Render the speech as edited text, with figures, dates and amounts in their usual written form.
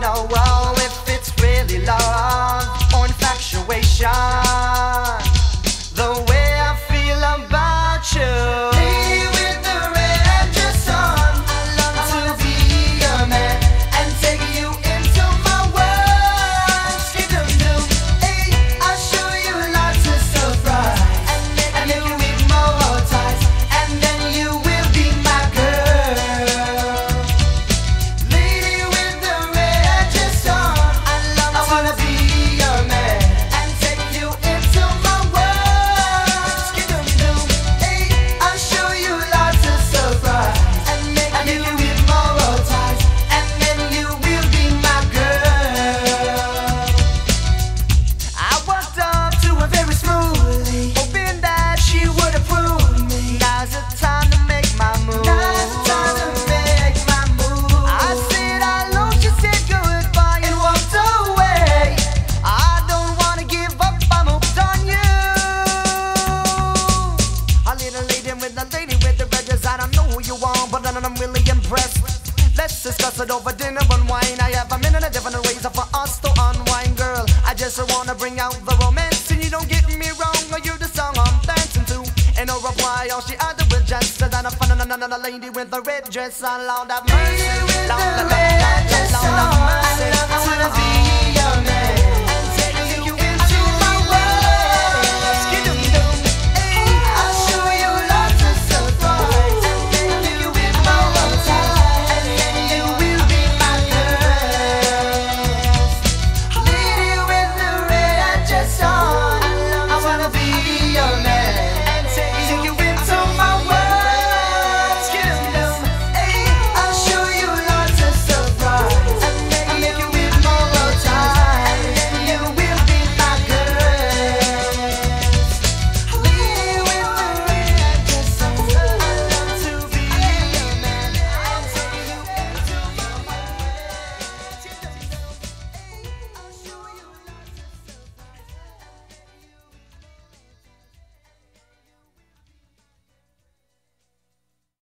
know if it's really love or infatuation. The way I feel about you. Lady with the red dress on, I love to be your man and take you into my world. Skip them do, hey, I'll show you lots of surprise and make you hypnotize, and then you will be my girl. Lady with the red dress on, I wanna be your man and take you into my world. Skip them do, hey, I'll show you lots of surprise and make you hypnotize, and then you will be my girl. I walked up to her very smoothly, hoping that she would approve me. Now's the time to make my move. Now's the time to make my move. I said hello, she said goodbye and walked away. I don't wanna give up, I'm hooked on you. A little lady with the red dress, I don't know who you are, but I'm really impressed. Let's discuss it over dinner and wine. I have a million different ways for us to unwind, girl. I just wanna bring out the romance, and you don't get me wrong, or you're the song I'm dancing to. And no reply, all she had was just that I found another lady with a red dress on. Lord have mercy, Lord have mercy, Lord have mercy.